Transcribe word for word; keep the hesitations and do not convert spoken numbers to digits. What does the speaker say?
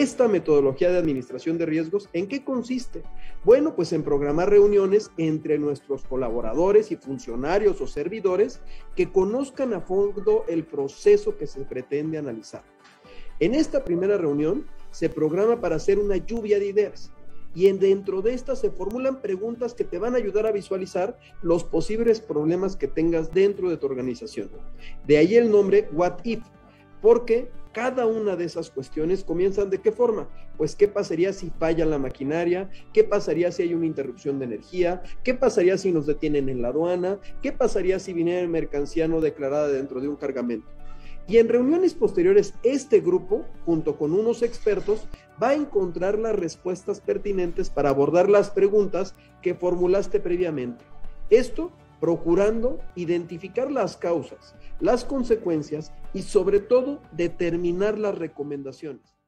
Esta metodología de administración de riesgos, ¿en qué consiste? Bueno, pues en programar reuniones entre nuestros colaboradores y funcionarios o servidores que conozcan a fondo el proceso que se pretende analizar. En esta primera reunión se programa para hacer una lluvia de ideas y en, dentro de estas se formulan preguntas que te van a ayudar a visualizar los posibles problemas que tengas dentro de tu organización. De ahí el nombre What If, porque cada una de esas cuestiones comienzan ¿de qué forma? Pues ¿qué pasaría si falla la maquinaria? ¿Qué pasaría si hay una interrupción de energía? ¿Qué pasaría si nos detienen en la aduana? ¿Qué pasaría si viniera mercancía no declarada dentro de un cargamento? Y en reuniones posteriores, este grupo, junto con unos expertos, va a encontrar las respuestas pertinentes para abordar las preguntas que formulaste previamente. Esto procurando identificar las causas, las consecuencias y sobre todo determinar las recomendaciones.